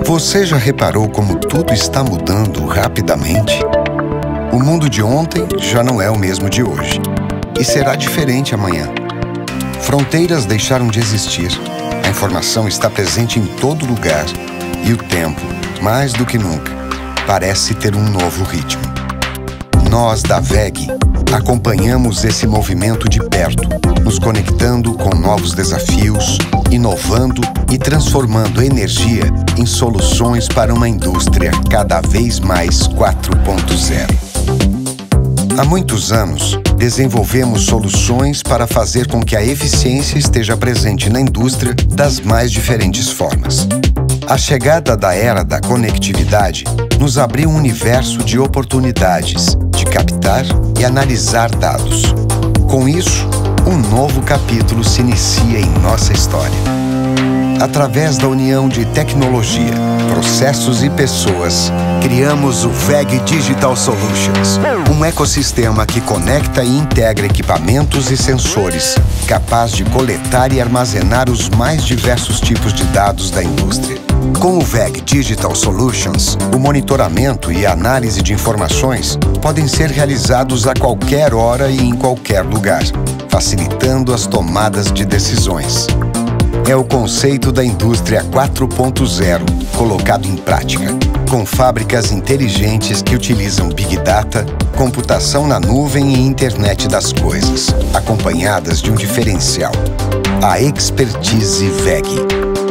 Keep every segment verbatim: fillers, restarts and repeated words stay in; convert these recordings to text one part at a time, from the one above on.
Você já reparou como tudo está mudando rapidamente? O mundo de ontem já não é o mesmo de hoje. E será diferente amanhã. Fronteiras deixaram de existir. A informação está presente em todo lugar. E o tempo, mais do que nunca, parece ter um novo ritmo. Nós, da W E G, acompanhamos esse movimento de perto, nos conectando com novos desafios, inovando e transformando energia em soluções para uma indústria cada vez mais quatro ponto zero. Há muitos anos, desenvolvemos soluções para fazer com que a eficiência esteja presente na indústria das mais diferentes formas. A chegada da era da conectividade nos abriu um universo de oportunidades de captar e analisar dados. Com isso, um novo capítulo se inicia em nossa história. Através da união de tecnologia, processos e pessoas, criamos o W E G Digital Solutions, um ecossistema que conecta e integra equipamentos e sensores, capaz de coletar e armazenar os mais diversos tipos de dados da indústria. Com o W E G Digital Solutions, o monitoramento e a análise de informações podem ser realizados a qualquer hora e em qualquer lugar, facilitando as tomadas de decisões. É o conceito da indústria quatro ponto zero colocado em prática, com fábricas inteligentes que utilizam Big Data, computação na nuvem e internet das coisas, acompanhadas de um diferencial: a expertise W E G.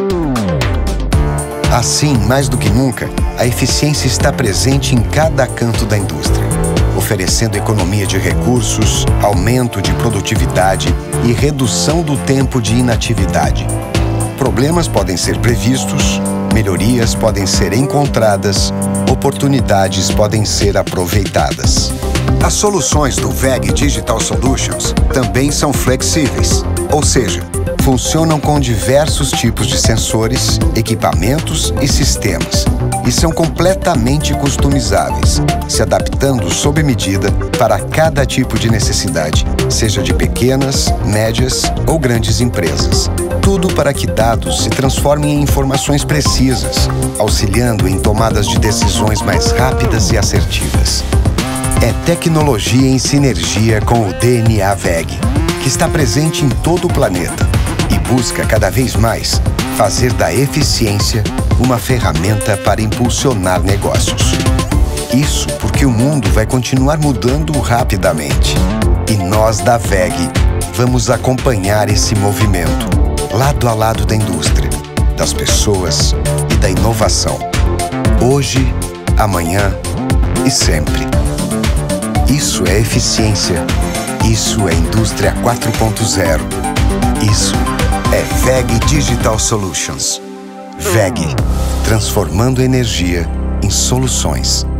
Assim, mais do que nunca, a eficiência está presente em cada canto da indústria, oferecendo economia de recursos, aumento de produtividade e redução do tempo de inatividade. Problemas podem ser previstos, melhorias podem ser encontradas, oportunidades podem ser aproveitadas. As soluções do W E G Digital Solutions também são flexíveis, ou seja, funcionam com diversos tipos de sensores, equipamentos e sistemas, e são completamente customizáveis, se adaptando sob medida para cada tipo de necessidade, seja de pequenas, médias ou grandes empresas. Tudo para que dados se transformem em informações precisas, auxiliando em tomadas de decisões mais rápidas e assertivas. É tecnologia em sinergia com o D N A W E G, que está presente em todo o planeta e busca cada vez mais fazer da eficiência uma ferramenta para impulsionar negócios. Isso porque o mundo vai continuar mudando rapidamente. E nós, da W E G, vamos acompanhar esse movimento, lado a lado da indústria, das pessoas e da inovação. Hoje, amanhã e sempre. Isso é eficiência. Isso é Indústria quatro ponto zero. Isso é W E G Digital Solutions. W E G, transformando energia em soluções.